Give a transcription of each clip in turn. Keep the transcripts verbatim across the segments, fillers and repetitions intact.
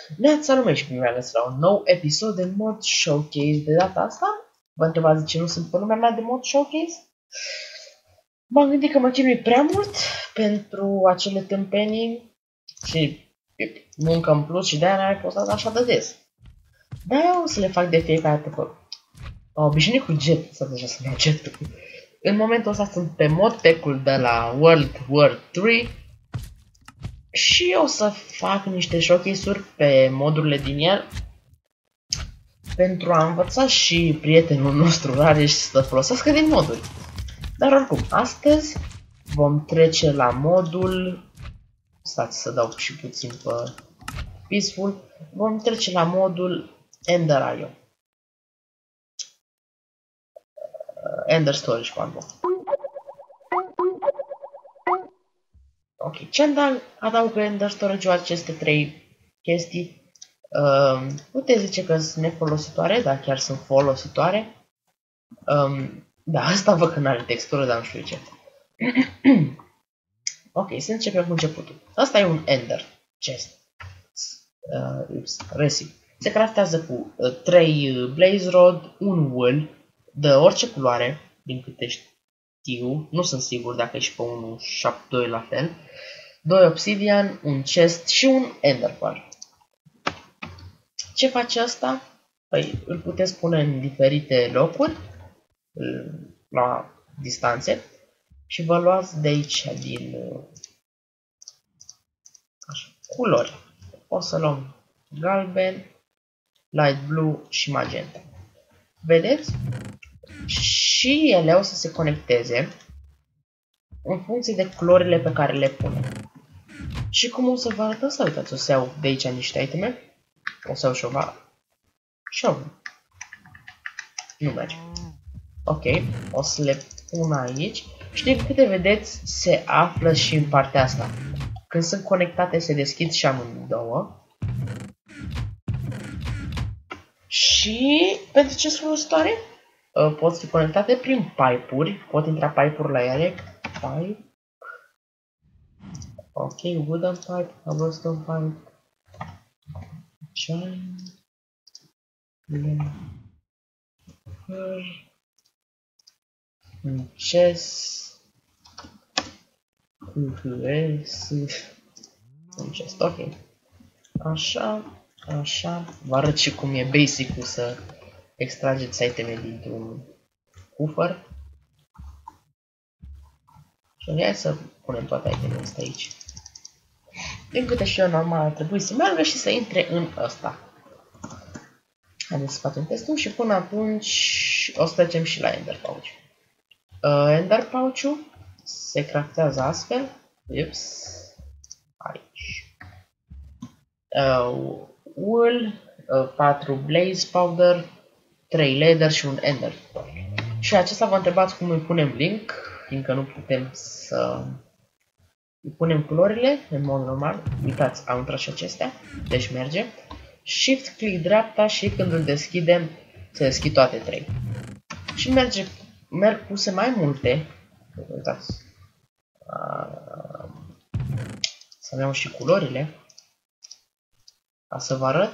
Neața lume și bine găsit la un nou episod de Mod Showcase. De data asta, vă întrebați de ce nu sunt pe lumea mea de Mod Showcase? M-am gândit că mă chinui prea mult pentru acele tâmpenii și muncă în plus și de-aia n-am mai postat așa de des. De-aia o să le fac de fiecare dată pe... Am obișnuit cu jet, să deja să-mi iau jet. În momentul ăsta sunt pe modpack-ul de la World War trei și o să fac niște showcase-uri pe modurile din el pentru a învăța și prietenul nostru Rareș să folosească din moduri. Dar oricum, astăzi vom trece la modul... Stați să dau și puțin pe Peaceful. Vom trece la modul Ender I O. Ender Storage, pardon. Ok, ce adaugă Ender Storage-ul aceste trei chestii? Uh, puteți zice că sunt nefolositoare, dar chiar sunt folositoare. Um, da, asta văd că n-are textură, dar nu știu ce. Ok, să începem cu începutul. Asta e un Ender chest. Uh, recipe. Se craftează cu uh, trei blaze rod, un wool de orice culoare, din câte știu. Nu sunt sigur dacă e și pe unu șapte doi la fel. doi obsidian, un chest și un ender pearl. Ce face asta? Păi îl puteți pune în diferite locuri, la distanțe, și vă luați de aici din așa, culori. O să luăm galben, light blue și magenta. Vedeți? Și ele o să se conecteze în funcție de culorile pe care le punem. Și cum o să vă arăt asta? Uitați, o să iau de aici niște iteme. O să iau șova. Șova. Nu merge. Ok, o să le pun aici. Și din câte vedeți, se află și în partea asta. Când sunt conectate, se deschid și amândouă. Și pentru ce sunt folositoare? Pot fi conectate prin pipe-uri. Pot intra pipe-uri la ele. Pipe. Ok, wooden pipe, cobblestone pipe. Giant. Un chest. Un chest, ok. Așa, așa. Vă arăt și cum e basic-ul să extrageți iteme dintr-un cufăr. Și hai să punem toate itemele astea aici. Din câte și eu normal ar trebui să meargă și să intre în ăsta. Haideți să facem testul și până atunci o să trecem și la Ender Pouch. Uh, Ender Pouch-ul se craftează astfel. Ups. Aici. Uh, wool, uh, patru blaze powder, trei leather și un ender. Și acesta vă întrebați cum îi punem link, fiindcă nu putem să îi punem culorile în mod normal. Uitați, au intrat și acestea, deci merge. Shift, click dreapta și când îl deschidem, se deschid toate trei. Și merge, merg puse mai multe. Uitați. Uh, să iau și culorile. Ca să vă arăt.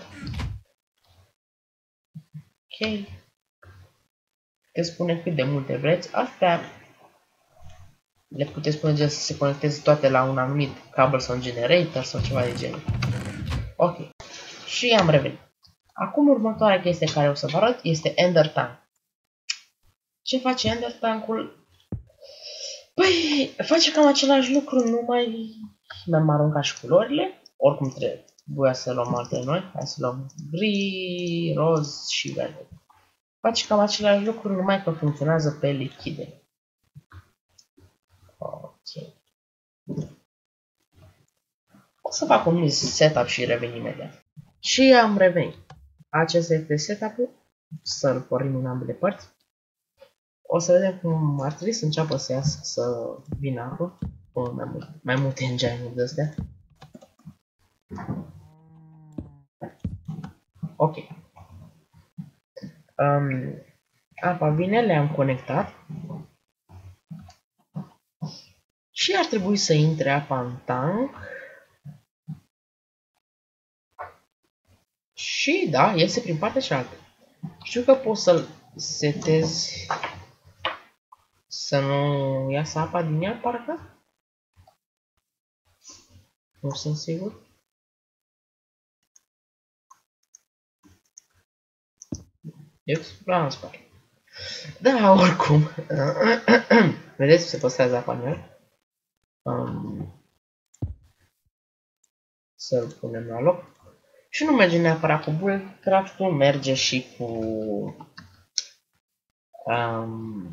Ok. Puteți spune cât de multe vreți. Astea le puteți spune gen să se conecteze toate la un anumit cobblestone generator sau ceva de genul. Ok. Și am revenit. Acum următoarea chestie care o să vă arăt este Ender Tank. Ce face Ender Tank-ul? Păi, face cam același lucru, numai mi-am aruncat și culorile. Oricum trebuia să luăm alte noi. Hai să luăm gri, roz și verde. Face cam același lucru, numai că funcționează pe lichide. Ok. O să fac un mic setup și revin imediat. Și am revenit. Acesta este setup-ul. Să-l pornim în ambele părți. O să vedem cum ar trebui să înceapă să iasă, să vină apă. Mai, mult, mai multe engine-uri de-astea. Ok. Um, apa vine, le-am conectat. Și ar trebui să intre apa în tank. Și da, iese prin partea cealaltă. Știu că poți să-l setezi să nu iasă apa din ea, parcă? Nu sunt sigur. Extra în spate. Da, oricum. Vedeți, se păstrează apa în el. Um, Să-l punem la loc. Și nu merge neapărat cu Buildcraft-ul, merge și cu... Um,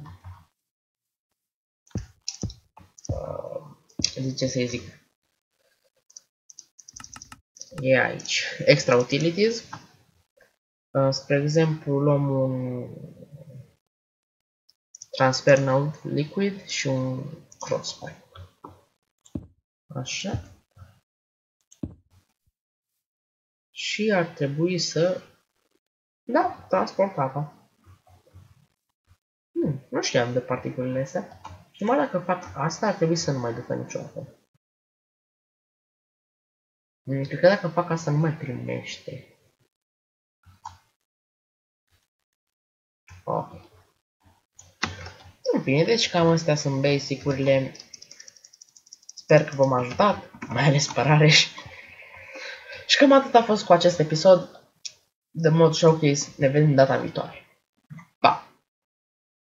uh, zice să-i zic. E aici. Extra Utilities. Uh, spre exemplu, luăm un Transfer Node Liquid și un Crosspipe. Așa. Și ar trebui să... Da, transport apa. Hmm, nu știam de particulele astea. Și numai dacă fac asta, ar trebui să nu mai ducă niciodată. Hmm, cred că dacă fac asta, nu mai primește. Ok. Bine, deci cam astea sunt basic-urile. Sper că v-am ajutat, mai ales pe Rareș. Și cam atât a fost cu acest episod de mod showcase. Ne vedem data viitoare.